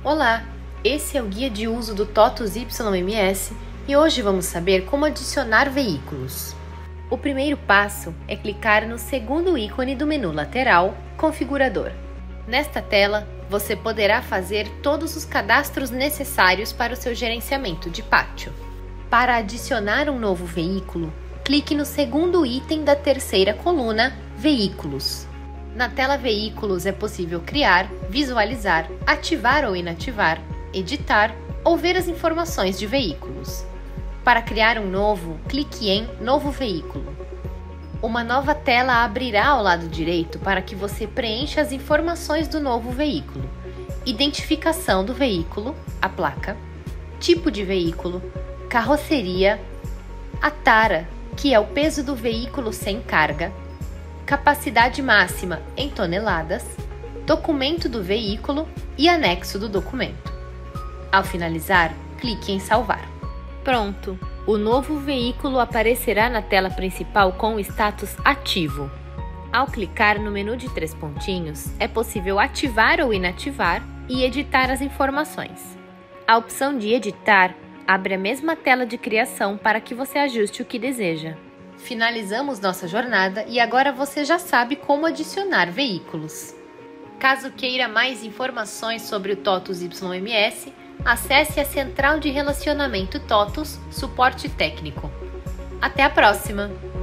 Olá, esse é o guia de uso do TOTUS YMS e hoje vamos saber como adicionar veículos. O primeiro passo é clicar no segundo ícone do menu lateral, Configurador. Nesta tela, você poderá fazer todos os cadastros necessários para o seu gerenciamento de pátio. Para adicionar um novo veículo, clique no segundo item da terceira coluna, Veículos. Na tela Veículos é possível criar, visualizar, ativar ou inativar, editar ou ver as informações de veículos. Para criar um novo, clique em Novo Veículo. Uma nova tela abrirá ao lado direito para que você preencha as informações do novo veículo: identificação do veículo, a placa, tipo de veículo, carroceria, a tara, que é o peso do veículo sem carga, capacidade máxima em toneladas, documento do veículo e anexo do documento. Ao finalizar, clique em Salvar. Pronto! O novo veículo aparecerá na tela principal com o status ativo. Ao clicar no menu de 3 pontinhos, é possível ativar ou inativar e editar as informações. A opção de editar abre a mesma tela de criação para que você ajuste o que deseja. Finalizamos nossa jornada e agora você já sabe como adicionar veículos. Caso queira mais informações sobre o TOTUS YMS, acesse a Central de Relacionamento TOTUS Suporte Técnico. Até a próxima!